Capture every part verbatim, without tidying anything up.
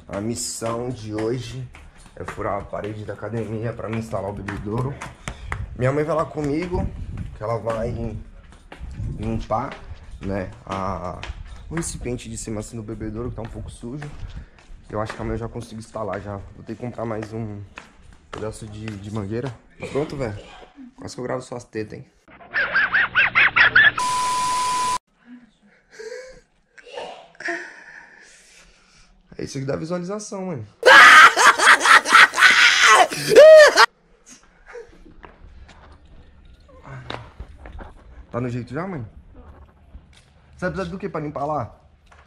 A missão de hoje é furar a parede da academia para me instalar o bebedouro. Minha mãe vai lá comigo, que ela vai limpar, né, a, o recipiente de cima assim do bebedouro, que tá um pouco sujo. Eu acho que amanhã eu já consigo instalar já. Vou ter que comprar mais um pedaço de, de mangueira. Tá pronto, velho? Quase que eu gravo suas tetas, hein? É isso que dá visualização, mano. Tá no jeito já, mãe? Você vai precisar do que pra limpar lá?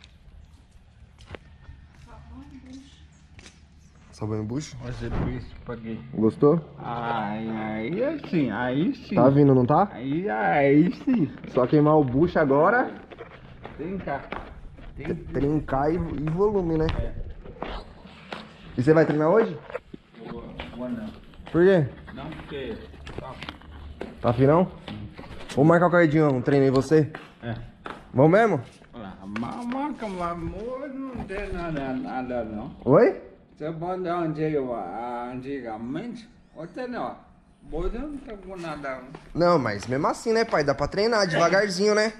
Sabão em bucho? Fazer por isso, paguei. Gostou? Aí, aí assim, aí sim. Tá vindo, não tá? Aí, aí sim. Só queimar o bucho agora. Trincar. Tem... Trincar e, e volume, né? É. E você vai treinar hoje? Boa, boa não. Por quê? Não, porque... Tá, tá afim não? Hum. Vou marcar o cardinho, um treino em você? É. Vamos mesmo? Olha, marca, amor, não tem nada, nada não. Oi? Você pode antigamente, até não. Hoje não tem com nada. Não, mas mesmo assim, né, pai? Dá pra treinar devagarzinho, né?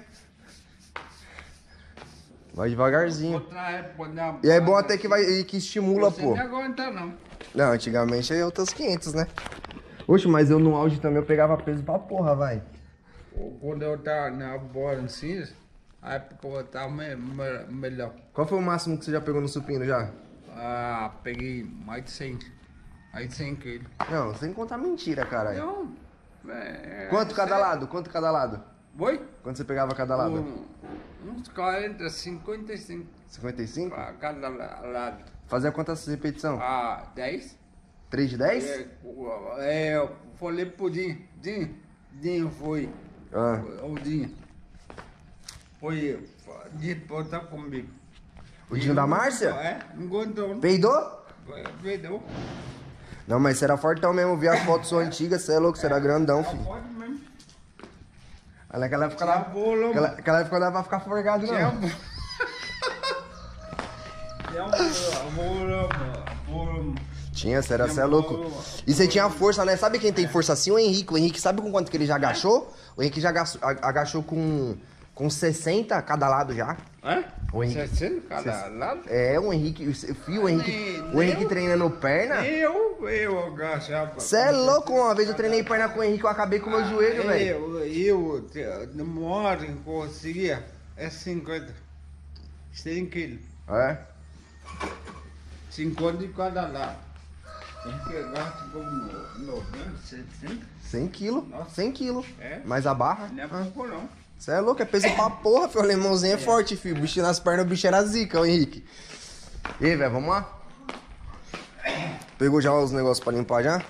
Vai devagarzinho. E é bom até que vai que estimula, pô. Não aguenta, não. Não, antigamente é outros quinhentos, né? Oxe, mas eu no auge também eu pegava peso pra porra, vai. Quando eu tava na bola assim, aí eu tava melhor. Qual foi o máximo que você já pegou no supino já? Ah, peguei mais de cem. Mais de cem quilos. Não, sem contar mentira, cara. Não. É, Quanto cada sério? lado? Quanto cada lado? Oi? Quanto você pegava cada lado? Um, uns quarenta, cinquenta e cinco. cinquenta e cinco? A cada lado. Fazia quantas repetições? Ah, dez. três de dez? É, é, eu falei pro Dinho. Dinho, Dinho foi. Ah. O Dinho. Foi. Dinho tá comigo. O Dinho da Márcia? É, engordou. Peidou? Peidou. Não, mas você era fortão mesmo, vi as fotos suas antigas, você é louco, você era grandão, filho. Pode mesmo. Aí naquela época lá. Naquela, naquela época não dava pra ficar forgado, não. Tinha, você era, você é louco. E você tinha força, né? Sabe quem tem força assim? O Henrique. O Henrique, sabe com quanto que ele já agachou? O Henrique já agachou, agachou com, com sessenta cada lado já. É? O Henrique, sessenta cada lado? É, o Henrique, o, filho, o Henrique, nem, o Henrique treinando perna. Eu, eu agachava. Você é louco, uma vez eu treinei perna com o Henrique, eu acabei com o meu ah, joelho, velho. Eu, eu, no maior que conseguia é cinquenta. cem quilos. É? cinquenta de cada lado. Tem que gastar como noventa, setenta. cem quilos, cem quilos. É? Mas a barra? Não é pouco não. Você é louco, é peso pra porra, filho. O alemãozinho é, é forte, filho. O bicho nas pernas, o bicho era zica, o Henrique. E aí, velho, vamos lá? Pegou já os negócios pra limpar já?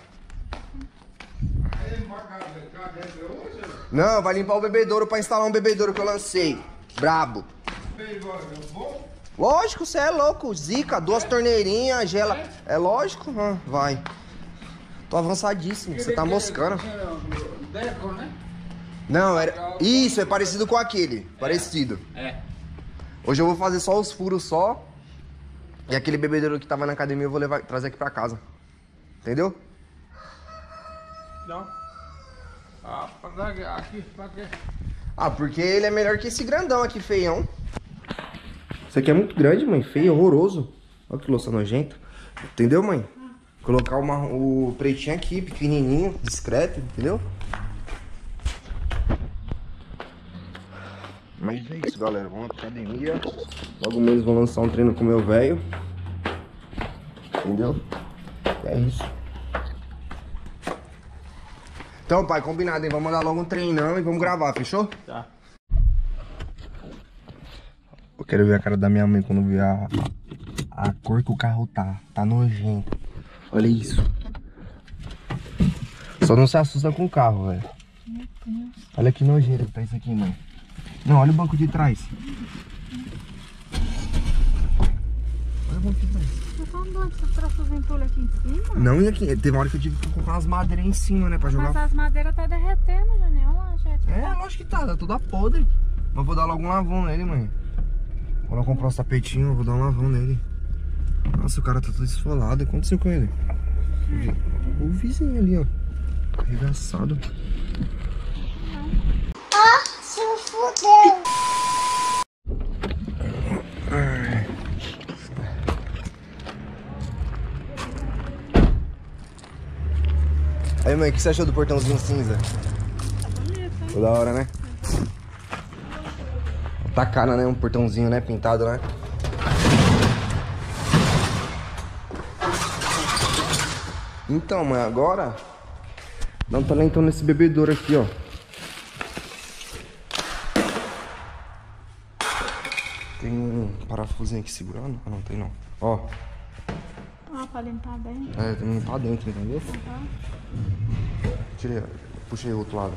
Não, vai limpar o bebedouro pra instalar um bebedouro que eu lancei. Brabo. Lógico, você é louco. Zica, duas torneirinhas, gela. É lógico? Ah, vai. Tô avançadíssimo, você tá moscando. Deco, né? Não, era... Isso, é parecido com aquele. Parecido. É. Hoje eu vou fazer só os furos só. E aquele bebedouro que tava na academia eu vou levar, trazer aqui pra casa. Entendeu? Não. Ah, pra aqui, pra quê? Ah, porque ele é melhor que esse grandão aqui, feião. Isso aqui é muito grande, mãe. Feio, horroroso. Olha que louça nojenta. Entendeu, mãe? Colocar uma, o pretinho aqui, pequenininho, discreto, entendeu? Mas é isso, galera. Vamos pra academia. Logo menos vou lançar um treino com o meu velho. Entendeu? É isso. Então, pai, combinado, hein? Vamos mandar logo um treinão e vamos gravar, fechou? Tá. Eu quero ver a cara da minha mãe quando ver a, a cor que o carro tá. Tá nojento. Olha isso. Só não se assusta com o carro, velho. Meu Deus. Olha que nojeira que tá isso aqui, mãe. Não, olha o banco de trás. Olha o banco de trás. Você tá andando, você trouxe os entulhos aqui em cima? Não, e aqui, teve uma hora que eu tive que colocar umas madeiras em cima, né, pra jogar. Mas as madeiras tá derretendo, Janiel, lá, gente. É, lógico que tá, tá toda podre. Mas vou dar logo um lavão nele, mãe. Quando eu comprar os tapetinhos, eu vou dar um lavão nele. Nossa, Nossa, o cara tá todo esfolado. O que aconteceu com ele? O vizinho ali, ó. Arregaçado. Ah, se fudeu. Aí, mãe, o que você achou do portãozinho cinza? Ficou da hora, né? Tá cara, né? Um portãozinho, né? Pintado, né? Então, mãe, agora dá um talentão nesse bebedouro aqui, ó. Tem um parafusinho aqui segurando? Ah, não tem não. Ó. Ah, pra limpar bem. É, tem um limpar dentro, entendeu? Uhum. Tirei, puxei o outro lado.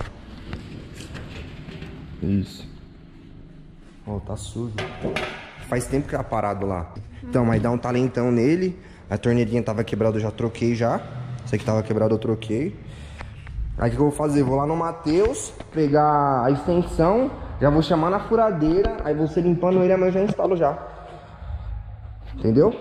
Isso. Ó, tá sujo. Faz tempo que tá parado lá. Então, mas dá um talentão nele. A torneirinha tava quebrada, eu já troquei já. Esse aqui tava quebrado, eu troquei. Aí o que eu vou fazer? Vou lá no Matheus, pegar a extensão, já vou chamar na furadeira, aí você limpando ele, amanhã eu já instalo já. Entendeu?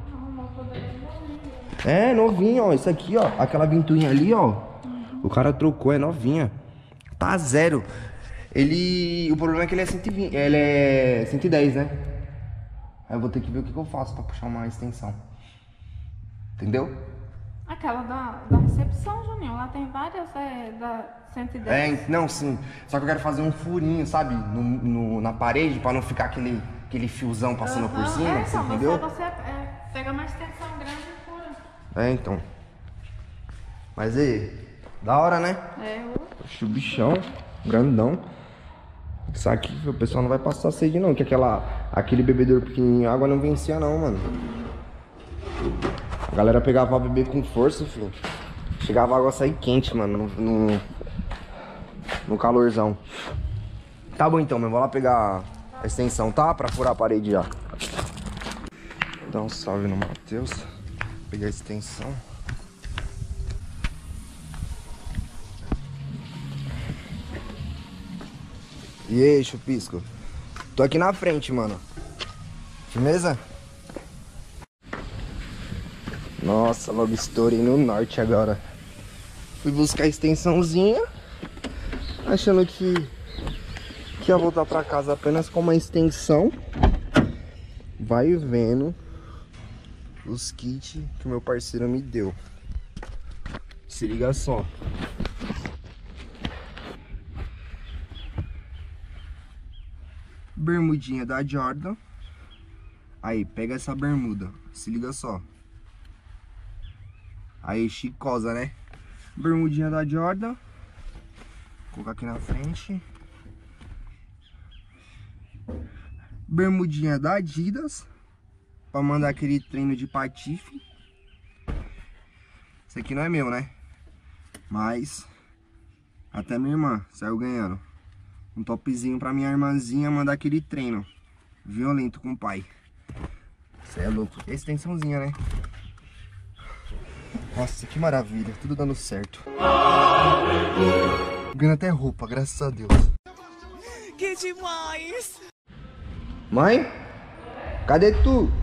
É, novinho, ó. Isso aqui, ó. Aquela ventoinha ali, ó. O cara trocou, é novinha. Tá zero. Ele... O problema é que ele é cento e vinte. Ele é cento e dez, né? Aí eu vou ter que ver o que, que eu faço pra puxar uma extensão. Entendeu? Aquela da, da recepção, Juninho. Lá tem várias é, da cento e dez. É, não, sim. Só que eu quero fazer um furinho, sabe? No, no, na parede, pra não ficar aquele, aquele fiozão passando Uhum. por cima, É, você então, entendeu? Você, você é, pega uma extensão grande e fura. É, então. Mas aí, da hora, né? É, o... Oxe, o bichão, grandão. Isso aqui, o pessoal não vai passar sede não, que aquela, aquele bebedouro pequenininho, a água não vencia não, mano. A galera pegava pra beber com força, filho. Chegava a água a sair quente, mano, no, no, no calorzão. Tá bom então, mas vou lá pegar a extensão, tá? Pra furar a parede já. Vou dar um salve no Matheus. Pegar a extensão. E aí, Chupisco? Tô aqui na frente, mano. Firmeza? Nossa, logo estourei no norte agora. Fui buscar a extensãozinha, achando que, que ia voltar pra casa apenas com uma extensão. Vai vendo os kits que o meu parceiro me deu. Se liga só. Bermudinha da Jordan. Aí, pega essa bermuda. Se liga só. Aí, chicosa, né? Bermudinha da Jordan. Vou colocar aqui na frente. Bermudinha da Adidas. Pra mandar aquele treino de patife. Esse aqui não é meu, né? Mas até minha irmã saiu ganhando. Um topzinho pra minha irmãzinha mandar aquele treino violento com o pai. Você é louco. E a extensãozinha, né? Nossa, que maravilha. Tudo dando certo. Ganhando até roupa, graças a Deus. Que demais! Mãe? Cadê tu?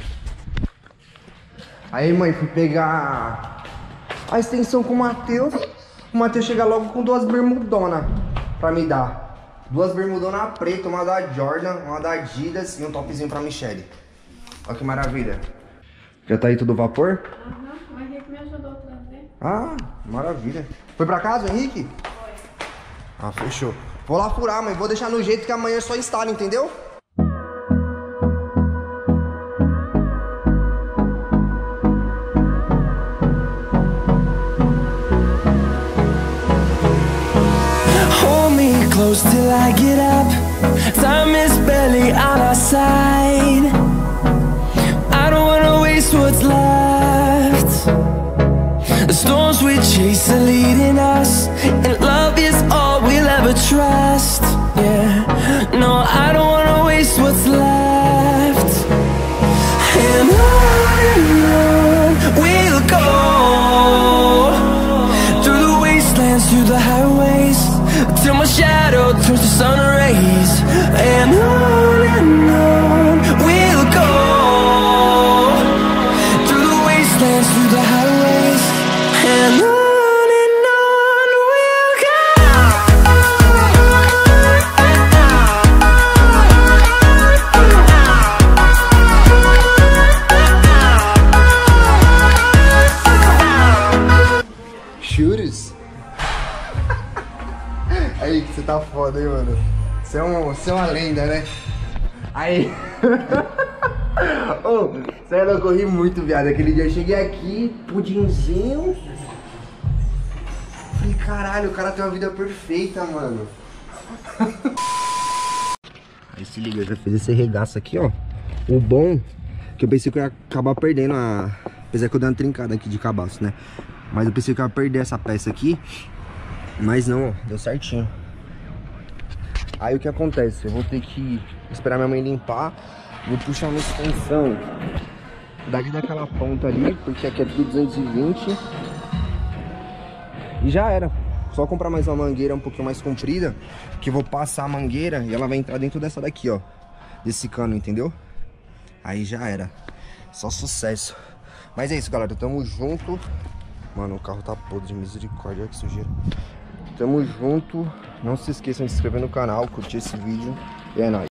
Aí, mãe, fui pegar a extensão com o Matheus. O Matheus chega logo com duas bermudonas pra me dar. Duas bermudonas pretas, uma da Jordan, uma da Adidas e um topzinho pra Michelle. Olha que maravilha. Já tá aí tudo vapor? Aham, o Henrique me ajudou a trazer. Ah, maravilha. Foi pra casa, Henrique? Foi. Ah, fechou. Vou lá furar, mãe. Vou deixar no jeito que amanhã só instala, entendeu? Close till I get up. Time is barely on our side. I don't wanna waste what's left. The storms we chase are leading us, and love is all we'll ever trust. Yeah, no, I don't wanna waste what's left. And on we'll go, through the wastelands, through the highways, till my shadow turns to sun rays. And on and on we'll go, foda, hein, mano? Você é, um, você é uma lenda, né? Aí... Ô, oh, sério, eu corri muito, viado. Aquele dia eu cheguei aqui, pudinzinho. Falei, caralho, o cara tem uma vida perfeita, mano. Aí se liga, eu já fiz esse regaço aqui, ó. O bom, que eu pensei que eu ia acabar perdendo a... Apesar que eu dei uma trincada aqui de cabaço, né? Mas eu pensei que eu ia perder essa peça aqui. Mas não, ó, deu certinho. Aí o que acontece? Eu vou ter que esperar minha mãe limpar. Vou puxar uma extensão dali daquela ponta ali, porque aqui é tudo duzentos e vinte. E já era. Só comprar mais uma mangueira um pouquinho mais comprida, que eu vou passar a mangueira e ela vai entrar dentro dessa daqui, ó. Desse cano, entendeu? Aí já era. Só sucesso. Mas é isso, galera. Tamo junto. Mano, o carro tá podre de misericórdia. Olha que sujeira. Tamo junto. Não se esqueçam de se inscrever no canal, curtir esse vídeo. E é nóis.